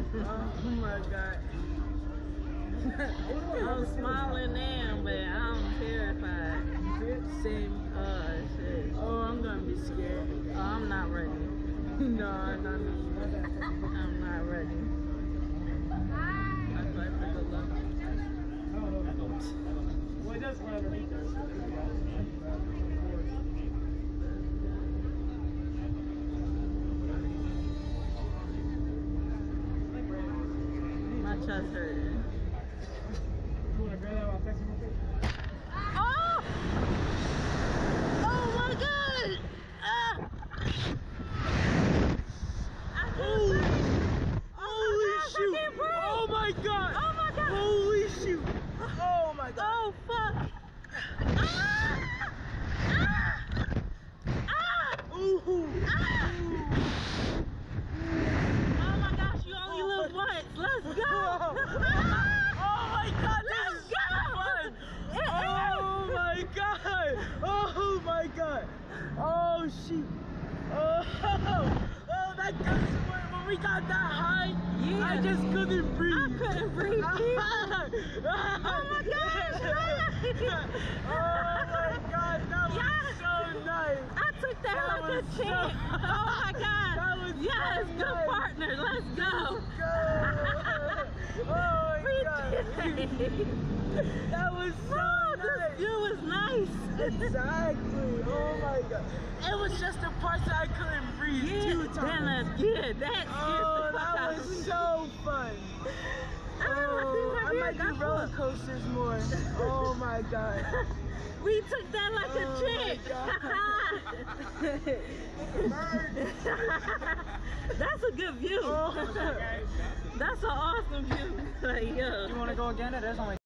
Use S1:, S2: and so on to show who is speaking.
S1: Oh my god.
S2: I'm smiling now, but I'm terrified.
S1: Same.
S2: Oh shit.
S1: Oh, I'm gonna be scared.
S2: Oh, I'm not ready.
S1: No, not me.
S2: I'm not ready. I tried for good luck.
S1: Well, it does run underneath there.
S2: My chest hurting.
S1: You wanna grab that while I text him real quick?
S2: Oh! Oh my god! Ah! I can't breathe!
S1: Holy shoot!
S2: I can't breathe!
S1: Oh my god!
S2: Oh my god!
S1: Holy shoot! Oh my god!
S2: Oh fuck! Ah! Ah! Ah!
S1: Ooh!
S2: Ah! Oh my gosh, you only live once. Let's go!
S1: Oh my god, this
S2: Let's
S1: is
S2: go!
S1: fun!
S2: It
S1: Oh my god! Oh my god! Oh shoot! Oh, that goes when we got that high.
S2: Yeah.
S1: I just couldn't breathe.
S2: I couldn't breathe.
S1: Oh my
S2: gosh,
S1: Oh my god, that was
S2: Yes.
S1: so nice.
S2: I took that like a
S1: was so-
S2: champ. Oh my god.
S1: That was
S2: Yes,
S1: so
S2: good
S1: nice.
S2: partner. Let's go.
S1: Go! Oh my god! That was so
S2: Oh,
S1: nice.
S2: this view is nice.
S1: Exactly. Oh my god. It was just the parts that I couldn't breathe two times.
S2: That
S1: Oh,
S2: scared the fuck
S1: that
S2: out
S1: was
S2: of me.
S1: so fun.
S2: I
S1: I might do roller coasters more. Oh my god.
S2: We took that like
S1: Oh
S2: a trick. That's a good view.
S1: Oh.
S2: That's an awesome view. Like, yo.
S1: You want to go again? It is only